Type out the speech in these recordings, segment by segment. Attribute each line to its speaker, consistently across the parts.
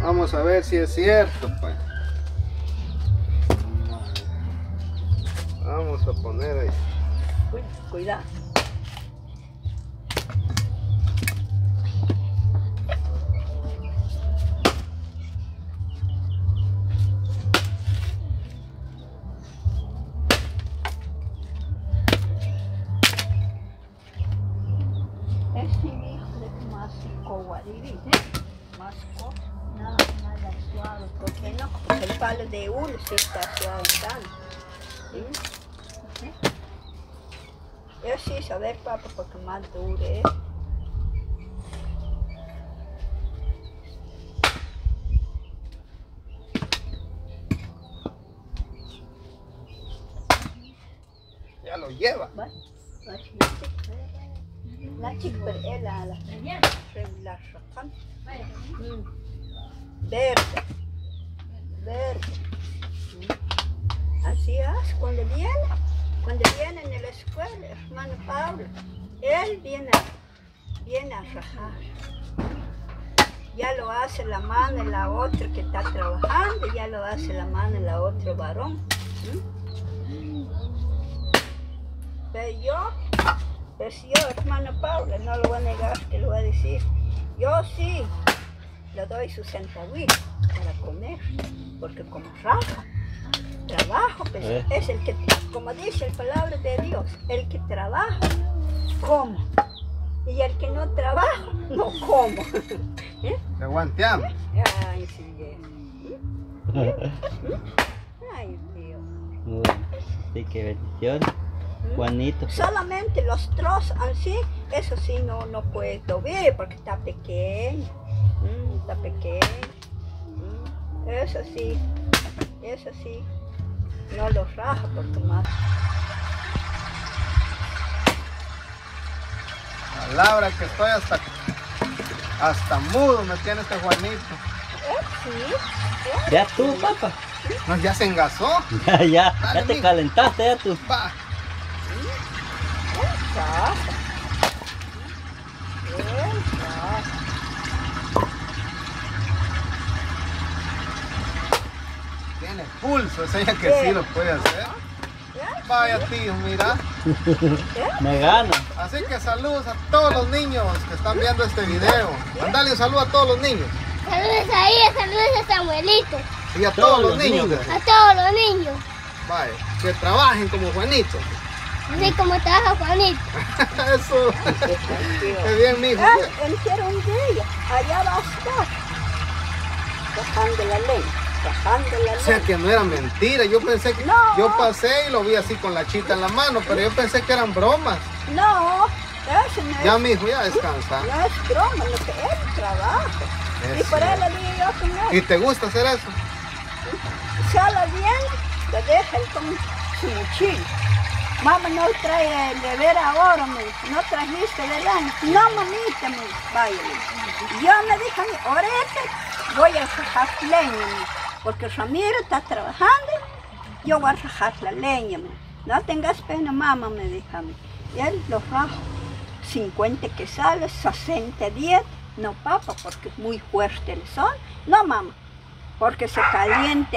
Speaker 1: Vamos a ver si es cierto, pues. Vamos a poner ahí.
Speaker 2: Cuidado. Este hijo de más coguariri, más cosas, nada suave, porque no, porque el palo de uno sí está suave tanto. ¿Sí? Yo sí saber, papá, porque más duro es.
Speaker 1: Ya lo lleva.
Speaker 2: La chica, la racan. Verde. Así es, cuando viene en la escuela, hermano Pablo, él viene a rajar. Ya lo hace la mano en la otra que está trabajando, ya lo hace la mano en la otra varón. Pero yo, hermano Pablo, no lo voy a negar, que lo voy a decir. Yo sí le doy sus centavitos para comer, porque como raja, trabajo, pues, es el que, como dice la palabra de Dios, el que trabaja, come. Y el que no trabaja, no como.
Speaker 1: Te aguanteamos.
Speaker 2: Ay, sí. Ay, Dios.
Speaker 3: Sí, qué bendición. Juanito.
Speaker 2: Solamente los trozos así, eso sí no puedo ver porque está pequeño. Está pequeño. Eso sí, no lo raja porque más.
Speaker 1: Palabra que estoy hasta mudo me tiene este Juanito.
Speaker 2: Sí.
Speaker 3: Ya tú, papá.
Speaker 1: No, ya se engasó.
Speaker 3: Ya
Speaker 1: Dale,
Speaker 3: te
Speaker 1: mijo.
Speaker 3: calentaste, ya tú.
Speaker 1: Va. Tiene pulso, es ella que sí lo puede hacer. Vaya tío, mira.
Speaker 3: Me gano.
Speaker 1: Así que saludos a todos los niños que están viendo este video. Mandale un saludo a todos los niños.
Speaker 4: Saludos a ella, saludos a Samuelito,
Speaker 1: Y a todos los niños.
Speaker 4: a todos los niños,
Speaker 1: Vaya, que trabajen como Juanito.
Speaker 4: así como trabaja Juanito.
Speaker 1: Eso. Qué bien, mijo.
Speaker 2: Él quiere un día, allá va a estar. Bajando la leña.
Speaker 1: O sea que no era mentira, yo pensé que
Speaker 2: No.
Speaker 1: yo pasé y lo vi así con la chita en la mano, pero yo pensé que eran bromas.
Speaker 2: No, eso no es.
Speaker 1: Ya mijo, ya descansa.
Speaker 2: No es broma, lo que es trabajo. Y
Speaker 1: Es
Speaker 2: por él
Speaker 1: cierto.
Speaker 2: le digo yo que no.
Speaker 1: ¿Y te gusta hacer eso?
Speaker 2: Solo viene, le deja él con su mochila. Mamá, no trae de ver ahora, me dijo. No trajiste de lana. No, mamita, me dijo. Vaya, le dijo. Yo me dije a mí, ahorita voy a rajar leña, me dijo, porque Ramiro está trabajando, yo voy a rajar la leña, me dijo. No tengas pena, mamá, me dijo a mí. Y él lo raja. 50 quetzales, 60 10. No, papá, porque es muy fuerte el sol. No, mamá, porque se calienta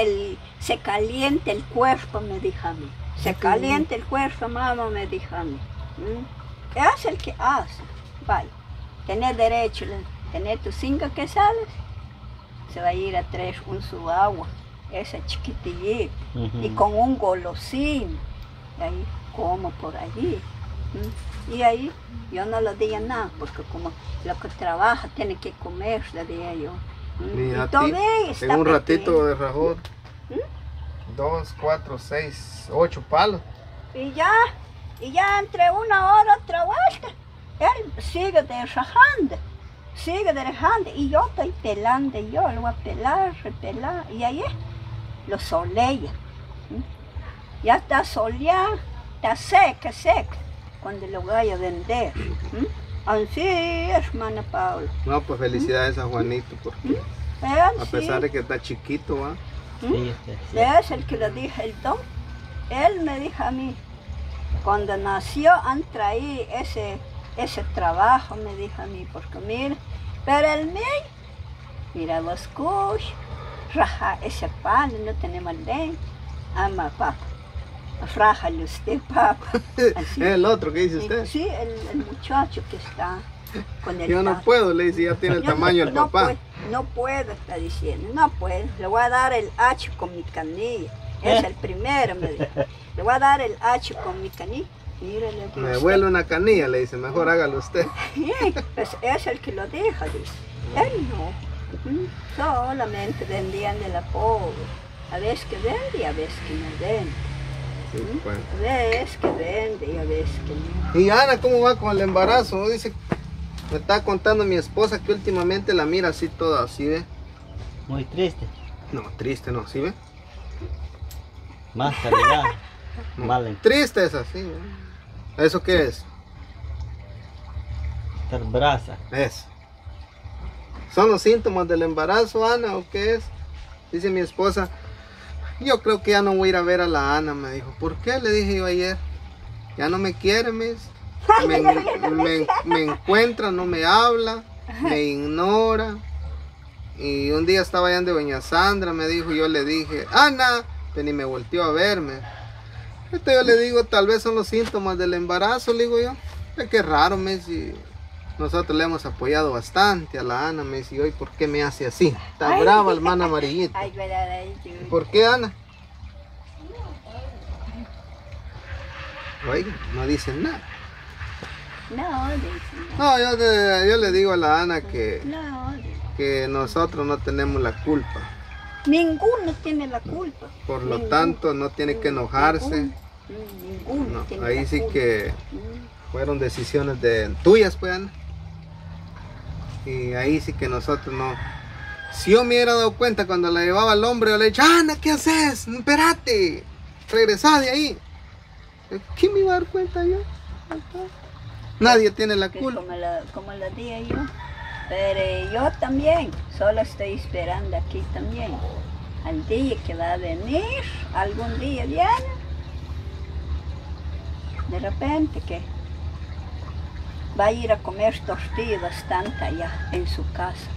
Speaker 2: el cuerpo, me dijo a mí. Se calienta el cuerpo, mamá, me dijo a mí. Es el que hace. Vaya, tenés derecho, tenés tus 5 quetzales, se va a ir a traer su agua, esa chiquitillita, y con un golosín, y ahí como por allí. Y ahí yo no le digo nada, porque como lo que trabaja tiene que comer, le digo yo.
Speaker 1: Ni a
Speaker 2: Y
Speaker 1: ti.
Speaker 2: todavía está
Speaker 1: En un ratito
Speaker 2: pequeño.
Speaker 1: de rajón. 2, 4, 6, 8 palos.
Speaker 2: Y ya entre una hora, otra vuelta, él sigue rajando, y yo estoy pelando, yo lo voy a pelar, repelar, y ahí lo solea. Ya está soleado, está seca, cuando lo voy a vender. Así, hermana Paula.
Speaker 1: No, pues felicidades a Juanito, porque
Speaker 2: Él
Speaker 1: a pesar
Speaker 2: sí.
Speaker 1: de que está chiquito, ¿va?
Speaker 3: Sí, sí.
Speaker 2: Es el que le dije el don. Él me dijo a mí, cuando nació han traído ese trabajo, me dijo a mí, porque mira, pero el mío mira los cush, raja ese pan, no tenemos leña. Ama, papá. Rájale usted, papá. Así.
Speaker 1: El otro que dice usted.
Speaker 2: Sí, el muchacho que está con el
Speaker 1: Yo no
Speaker 2: gato.
Speaker 1: puedo, le dice, ya tiene el
Speaker 2: Yo
Speaker 1: tamaño del papá.
Speaker 2: No puedo, está diciendo, no puedo. Le voy a dar el H con mi canilla. Es el primero, me dijo. Le voy a dar el H con mi canilla. Mírale.
Speaker 1: Me devuelve una canilla, le dice, mejor hágalo usted.
Speaker 2: Pues es el que lo deja, dice. Él no. Solamente vendían de la pobre. A veces que vende y a veces que no vende.
Speaker 1: Sí, pues.
Speaker 2: A veces que vende y a veces que no.
Speaker 1: Y Ana, ¿cómo va con el embarazo? Dice, me está contando mi esposa que últimamente la mira así toda, así, ¿ve?
Speaker 3: Muy triste.
Speaker 1: No, triste no, ¿sí ve?
Speaker 3: Más calidad.
Speaker 1: No.
Speaker 3: Vale.
Speaker 1: Triste es así, ¿ve? ¿Eso qué es?
Speaker 3: Estar brasa.
Speaker 1: Es. ¿Son los síntomas del embarazo, Ana, o qué es? Dice mi esposa, yo creo que ya no voy a ir a ver a la Ana, me dijo. ¿Por qué? Le dije yo ayer. Ya no me quiere, me encuentra, no me habla, me ignora. Y un día estaba allá de doña Sandra, me dijo, yo le dije, Ana, pero ni me volteó a verme. Entonces yo le digo, tal vez son los síntomas del embarazo, le digo yo. Es que raro, me dice. Nosotros le hemos apoyado bastante a la Ana, me dice, hoy, ¿por qué me hace así? Está brava, hermana amarillita.
Speaker 2: Ay, verdad, ay, yo.
Speaker 1: ¿Por qué, Ana? Oiga, no dicen nada.
Speaker 2: No, dice,
Speaker 1: No, yo le digo a la Ana
Speaker 2: no, dice.
Speaker 1: que nosotros no tenemos la culpa.
Speaker 2: Ninguno tiene la culpa.
Speaker 1: Por lo
Speaker 2: Ninguno.
Speaker 1: tanto, no tiene que enojarse.
Speaker 2: Ninguno
Speaker 1: No,
Speaker 2: tiene
Speaker 1: ahí
Speaker 2: la
Speaker 1: sí
Speaker 2: culpa.
Speaker 1: que
Speaker 2: Mm.
Speaker 1: fueron decisiones tuyas, pues, Ana. Y ahí sí que nosotros no. Si yo me hubiera dado cuenta cuando la llevaba al hombre, yo le he dicho, Ana, ¿qué haces? Espérate, regresá de ahí. ¿Quién me iba a dar cuenta yo? Nadie tiene la
Speaker 2: Que
Speaker 1: culpa.
Speaker 2: como la dije yo. Pero yo también, solo estoy esperando aquí también. Al día que va a venir, algún día viene. De repente que va a ir a comer tortillas bastante allá en su casa.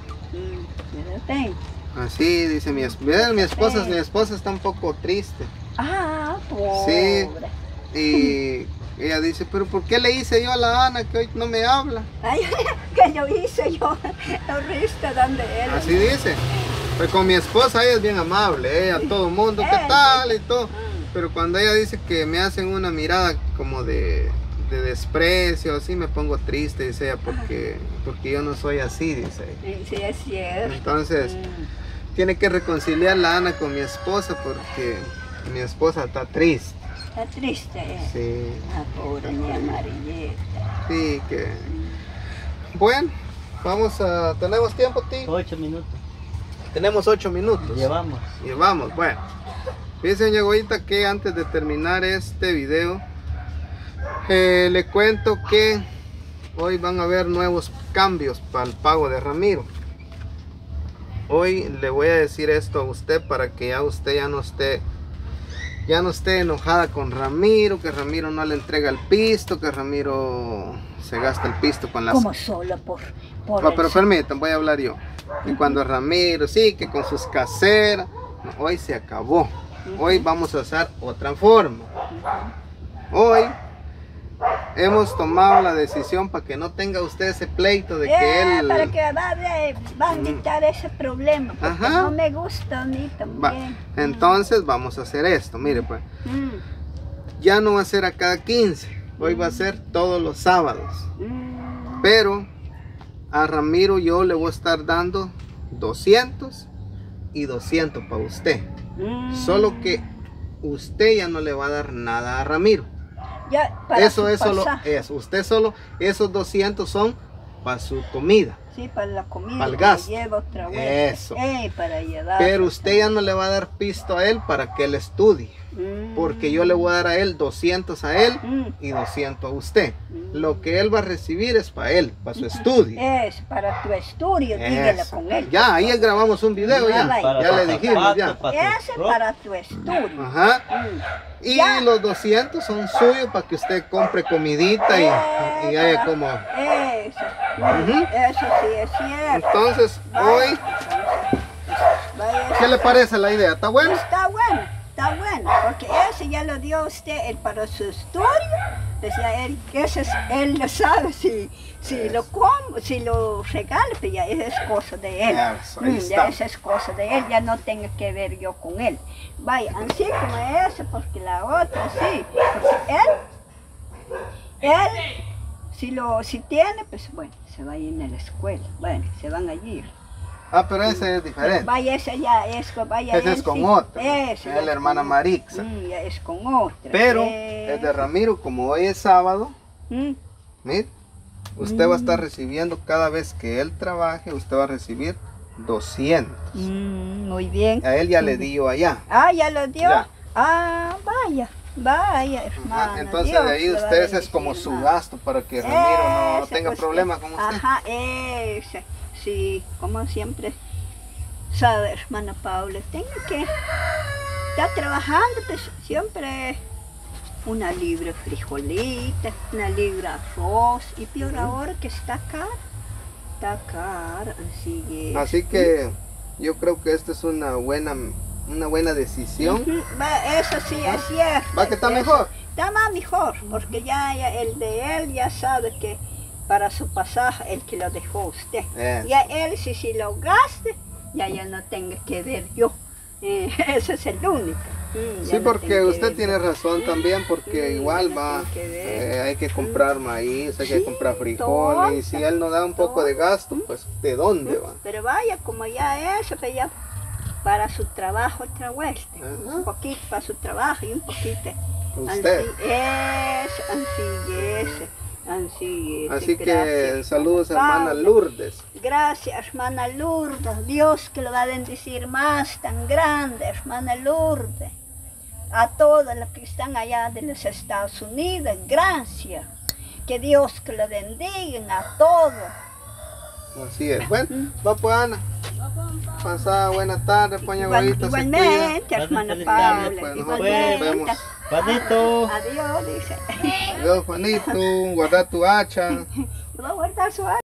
Speaker 2: De repente.
Speaker 1: Así dice mi esposa. Mi esposa está un poco triste.
Speaker 2: Ah, pobre.
Speaker 1: Y ella dice, pero ¿por qué le hice yo a la Ana que hoy no me habla?
Speaker 2: Ay, que yo hice yo, ahorita donde él.
Speaker 1: Así dice. Pues con mi esposa ella es bien amable, ella, todo el mundo, ¿qué tal? Y todo. Pero cuando ella dice que me hacen una mirada como de desprecio, así me pongo triste, dice ella, porque yo no soy así, dice ella.
Speaker 2: Sí, es cierto.
Speaker 1: Entonces, tiene que reconciliar la Ana con mi esposa porque mi esposa está triste.
Speaker 2: Está triste,
Speaker 1: Sí,
Speaker 2: Ah, pobre mi amarilleta.
Speaker 1: sí, que... Bueno, ¿tenemos tiempo, tío?
Speaker 3: 8 minutos.
Speaker 1: Tenemos 8 minutos.
Speaker 3: Llevamos.
Speaker 1: Llevamos, bueno. Fíjense, doña Goyita, que antes de terminar este video, le cuento que hoy van a haber nuevos cambios para el pago de Ramiro. Hoy le voy a decir esto a usted para que ya usted ya no esté enojada con Ramiro, que Ramiro no le entrega el pisto, que Ramiro se gasta el pisto con las...
Speaker 2: Como solo por
Speaker 1: No, pero permítanme, voy a hablar yo. Y cuando Ramiro, sí, que con sus caseras, no, hoy se acabó. Hoy vamos a usar otra forma. Hoy hemos tomado la decisión para que no tenga usted ese pleito de que él...
Speaker 2: Para que va a quitar ese problema, porque
Speaker 1: Ajá.
Speaker 2: no me gusta a mí también.
Speaker 1: Entonces vamos a hacer esto, mire pues. Ya no va a ser a cada 15, hoy va a ser todos los sábados. Pero a Ramiro yo le voy a estar dando 200 y 200 para usted. Solo que usted ya no le va a dar nada a Ramiro.
Speaker 2: Ya, para
Speaker 1: Eso
Speaker 2: su
Speaker 1: es solo
Speaker 2: pasaje.
Speaker 1: eso. Usted solo, esos 200 son para su comida.
Speaker 2: Sí, para la comida.
Speaker 1: Para el
Speaker 2: que
Speaker 1: gasto.
Speaker 2: lleva otra vez.
Speaker 1: Eso.
Speaker 2: Para llevar.
Speaker 1: Pero usted ya no le va a dar pisto a él para que él estudie. Porque yo le voy a dar a él 200 a él y 200 a usted. Lo que él va a recibir es para él, para su estudio.
Speaker 2: Es para tu estudio, dígale
Speaker 1: Eso.
Speaker 2: con él.
Speaker 1: Ya, ahí grabamos un video ya.
Speaker 2: Para
Speaker 1: Ya le dijimos ya.
Speaker 2: Ese para tu estudio.
Speaker 1: Ajá. Y
Speaker 2: Ya.
Speaker 1: los 200 son suyos para que usted compre comidita y haya como...
Speaker 2: Eso.
Speaker 1: Ujú.
Speaker 2: Eso sí es cierto.
Speaker 1: Entonces, hoy ¿Qué le parece la idea? ¿Está buena?
Speaker 2: Está bueno, porque ese ya lo dio usted él para su estudio. Decía él, él lo sabe si lo regala, pues ya esa es cosa de él.
Speaker 1: Eso, ahí
Speaker 2: Ya
Speaker 1: está.
Speaker 2: esa es cosa de él, ya no tengo que ver yo con él. Vaya, así como ese, porque la otra sí. Porque él, si tiene, pues bueno, se va a ir a la escuela. Bueno, se van a ir.
Speaker 1: Ah, pero ese es diferente.
Speaker 2: Vaya, ese ya es, vaya,
Speaker 1: Ese es
Speaker 2: él
Speaker 1: con
Speaker 2: sí.
Speaker 1: otra.
Speaker 2: Ese
Speaker 1: Es
Speaker 2: ya
Speaker 1: la hermana
Speaker 2: con-
Speaker 1: Marixa.
Speaker 2: Ya es con otra.
Speaker 1: Pero el de Ramiro, como hoy es sábado,
Speaker 2: Mm.
Speaker 1: mire, usted va a estar recibiendo cada vez que él trabaje, usted va a recibir 200.
Speaker 2: Muy bien.
Speaker 1: A él ya le dio allá.
Speaker 2: Ah, ya lo dio.
Speaker 1: Ya.
Speaker 2: Ah, vaya, hermano.
Speaker 1: Entonces
Speaker 2: Dios
Speaker 1: de ahí
Speaker 2: le va a
Speaker 1: usted ese es como
Speaker 2: bendecir
Speaker 1: su
Speaker 2: más.
Speaker 1: gasto para que Ramiro no
Speaker 2: Ese,
Speaker 1: tenga
Speaker 2: pues,
Speaker 1: problemas con usted.
Speaker 2: Ajá, ese. Sí, como siempre sabe, hermana Paula, tengo que estar trabajando, pues siempre una libra frijolita, una libra arroz, y peor ahora que está caro, así es.
Speaker 1: Así que yo creo que esta es una buena decisión.
Speaker 2: Ujú, eso sí es cierto.
Speaker 1: ¿Va que está
Speaker 2: eso
Speaker 1: mejor?
Speaker 2: Está más mejor, porque ya el de él ya sabe que para su pasaje el que lo dejó usted. Ya él si lo gaste, ya no tenga que ver yo. Ese es el único. Ya
Speaker 1: Sí,
Speaker 2: no
Speaker 1: porque
Speaker 2: tengo que
Speaker 1: usted
Speaker 2: ver
Speaker 1: tiene
Speaker 2: yo.
Speaker 1: razón también, porque igual
Speaker 2: ya
Speaker 1: va,
Speaker 2: no tengo que ver.
Speaker 1: hay que comprar maíz, hay que
Speaker 2: Sí,
Speaker 1: comprar frijoles, y si él no da un poco de gasto, pues ¿de dónde va?
Speaker 2: Pero vaya, como ya eso, que ya para su trabajo otra vuelta.
Speaker 1: Ajá.
Speaker 2: Un poquito para su trabajo y un poquito.
Speaker 1: Usted.
Speaker 2: Así es.
Speaker 1: Así que
Speaker 2: Gracias,
Speaker 1: saludos
Speaker 2: hermana
Speaker 1: hermana
Speaker 2: Paula.
Speaker 1: Lourdes.
Speaker 2: Gracias, hermana Lourdes. Dios que lo va a bendecir más, tan grande, hermana Lourdes. A todos los que están allá de los Estados Unidos, gracias. Que Dios que lo bendiga a todos.
Speaker 1: Así es. Bueno, va pues Ana. Pasada buena tarde, poña huevito, se cuida.
Speaker 2: Igualmente, hermana
Speaker 3: Feliz
Speaker 2: Paula.
Speaker 3: tarde,
Speaker 1: pues, nosotros nos
Speaker 2: Igualmente.
Speaker 1: vemos.
Speaker 3: Juanito.
Speaker 2: Adiós, dice.
Speaker 1: Adiós Juanito, guarda tu hacha.
Speaker 2: Va a guardar su